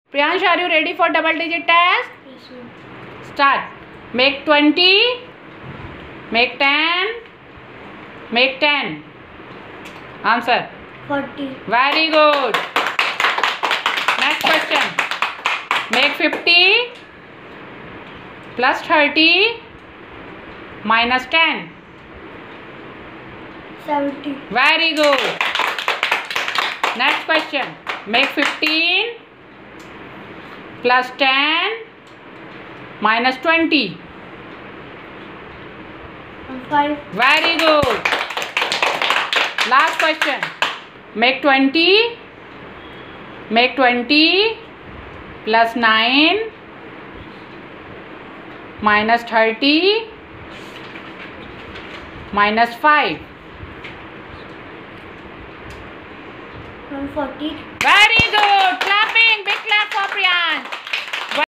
Priyansh, are you ready for double digit test? Yes, ma'am. Start. Make 20. Make 10. Make 10. Answer. 40. Very good. Next question. Make 50 plus 30 minus 10. 70. Very good. Next question. Make 15 plus 10 minus 20. 5. Very good. Last question. Make 20 plus 9 minus 30 minus 5. 140. Very good. Clapping. Big clap.